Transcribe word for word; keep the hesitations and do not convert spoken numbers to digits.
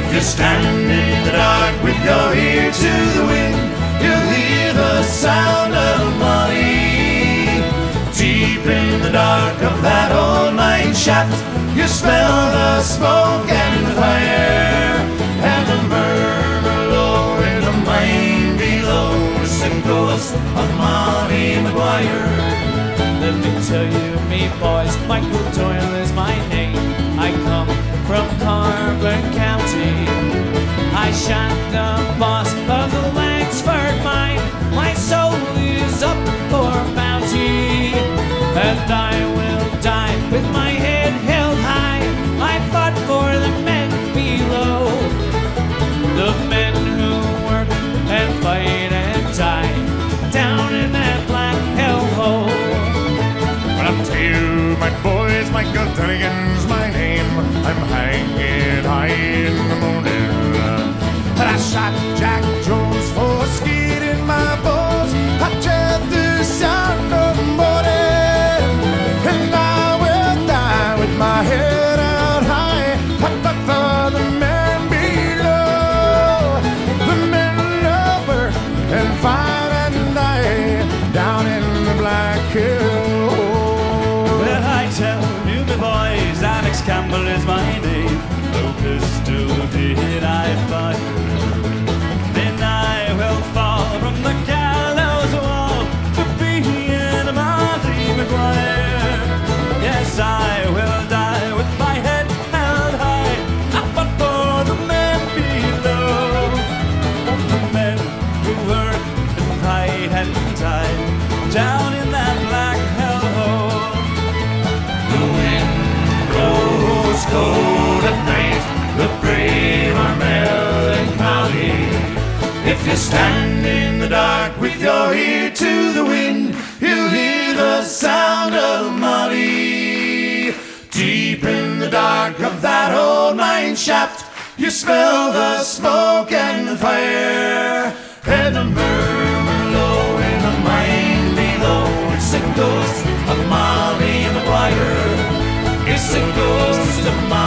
If you stand in the dark with your ear to the wind, you'll hear the sound of money. Deep in the dark of that old mine shaft, you smell the smoke and fire, and the murmur low in the mine below. It's the ghost of Monty Maguire. Let me tell you, me boys, Michael Doyle is my name. I come from Carbon County. I shot the boss of the Langsford mine. My soul is up for bounty, and I will die with my head held high. I fought for the men below, the men who work and fight and die down in that black hellhole. Well, I'll tell you, my boys, Michael Dunnigan's my name. I'm hanging high in the morning, and I shot Jack Jones for skeeting my balls. I dread the sound of morning, and I will die with my head out high. I fought for the men below, the men over and fight and die down in the black hill. Well, I tell you, my boys, Alex Campbell is my name. No pistol did I fire, then I will fall from the gallows wall for being a Monty Maguire. Yes, I will die with my head held high. I fought for the men below, the men who work and fight and die down in that black hellhole. The wind blows cold at night, the brave are melancholy. If you stand in the dark with your ear to the wind, you'll hear the sound of money. Deep in the dark of that old mine shaft, you smell the smoke and the fire, and the murmur low in the mine below. It's the ghost of Monty Maguire. It's the ghost of Monty